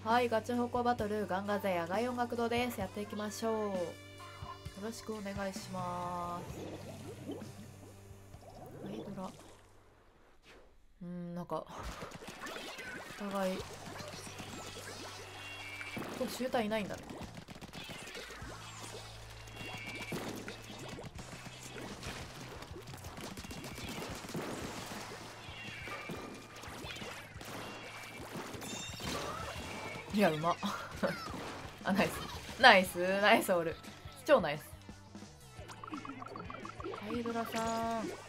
はい、ガチホコバトルガンガゼ野外音楽堂です。やっていきましょう。よろしくお願いします。ハイドラ、なんかお互いシューターいないんだね。いや、うまっあ、ナイスナイスナイスオール、超ナイス。ハイドラさん、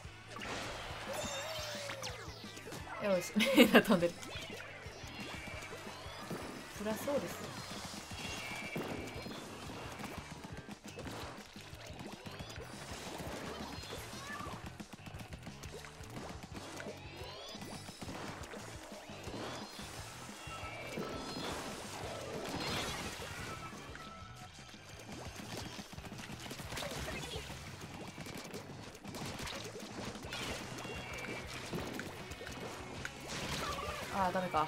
よしみんな飛んでる。そりゃそうですよ。ああ、ダメか。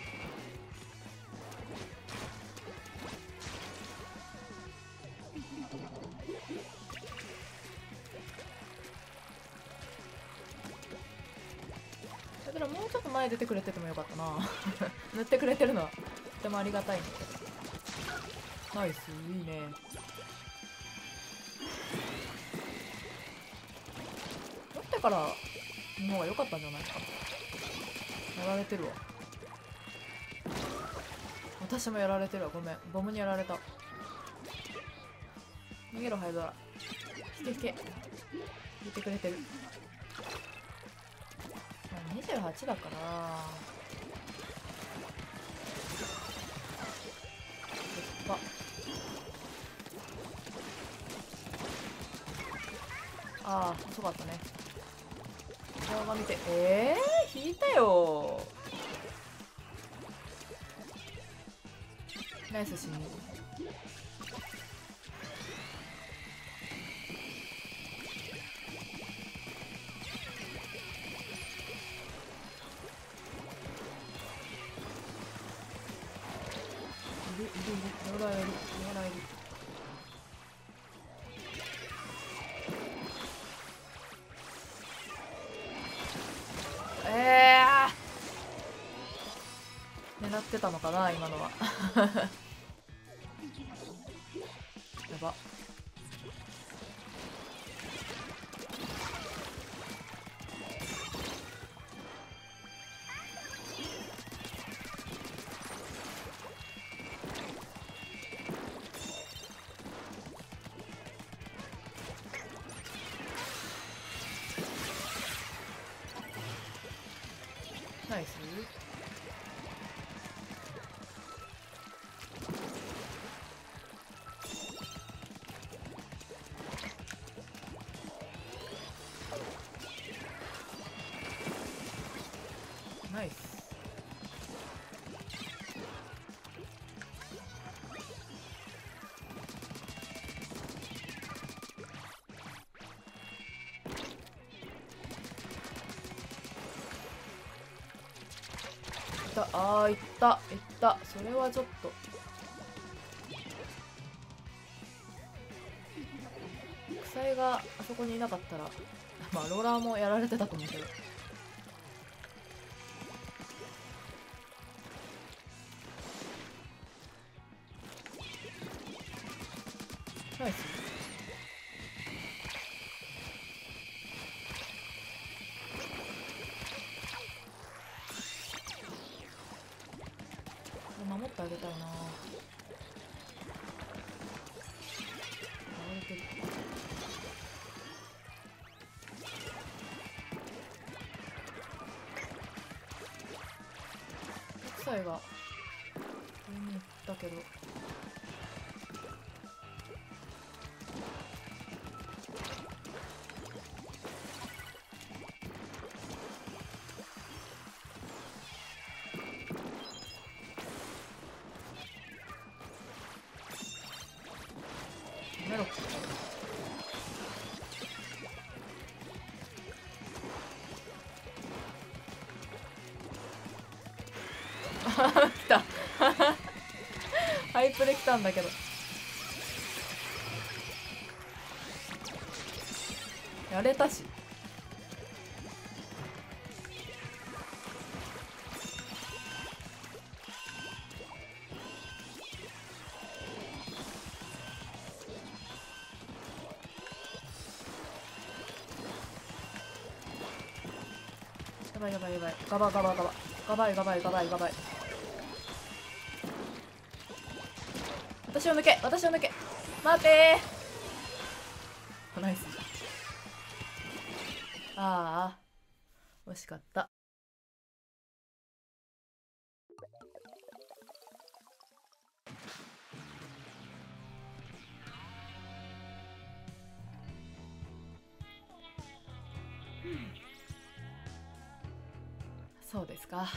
だからもうちょっと前出てくれててもよかったな塗ってくれてるのはとてもありがたいんだけど。ナイス、いいね。持ってからの方が良かったんじゃないかな。やられてるわ。私もやられてるわ。ごめん、ボムにやられた。逃げろハイドラ。引け引け、引いてくれてる。28だからああ、遅かったね。動画見て、引いたよ。ナイスシーン。いるいるいる、ローラーいる、ローラーいる。狙ってたのかな今のはやば。ナイス。ナイス。あー、いったいった。それはちょっと草井があそこにいなかったらまあローラーもやられてたと思うけど。ナイス。守ってあげたいな。倒れてる。北斎が上に行ったけど。やめろ来たップできたんだけど。やれたし。やばいやばいやばい。ガバガバガバ。ガバイガバイガバイガバイ。私を抜け、私を抜け。待てー。ナイス。ああ、惜しかった。そうですか。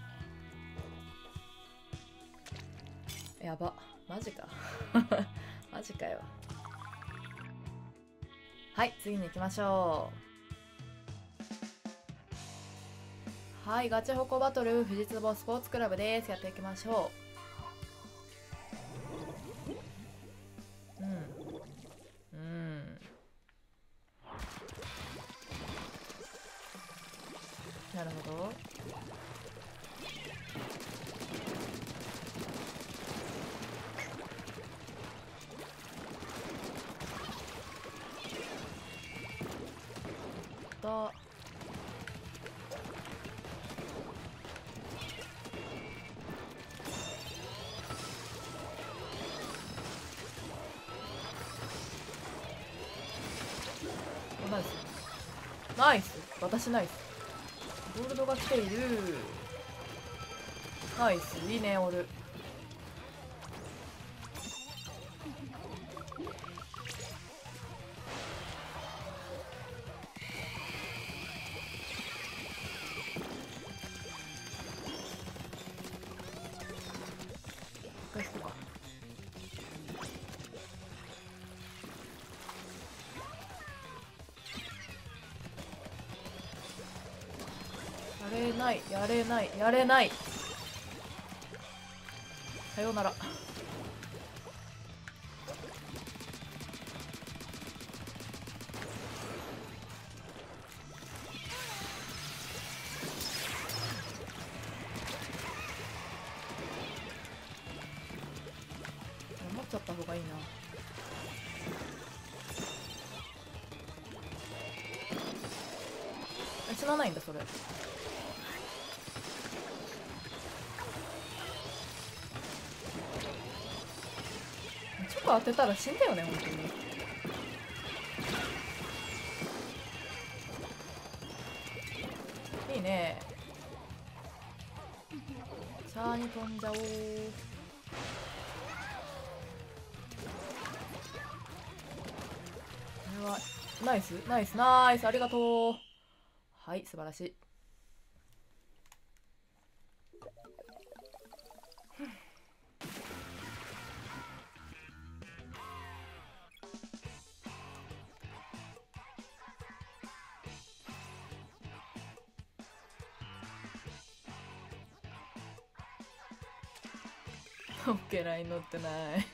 やば、マジか。マジかよ。はい、次に行きましょう。はい、ガチホコバトル富士壺スポーツクラブです。やっていきましょう。なるほど。だ。ナイス。ナイス。私ナイス。ゴールドが来ている。ナイス。いいね、オル。一回引くか。やれない、やれない、やれない。さようなら。持っちゃった方がいいな。死なないんだそれ。チョコ当てたら死んだよね本当に。いいね。シャーに飛んじゃおう。これはナイスナイスナイス、ありがとう。はい、素晴らしい。オッケー、ライン乗ってない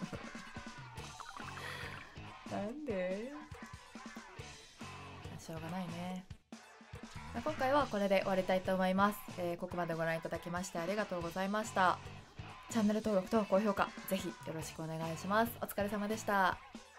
なんで。しょうがないね。今回はこれで終わりたいと思います。ここまでご覧いただきましてありがとうございました。チャンネル登録と高評価ぜひよろしくお願いします。お疲れ様でした。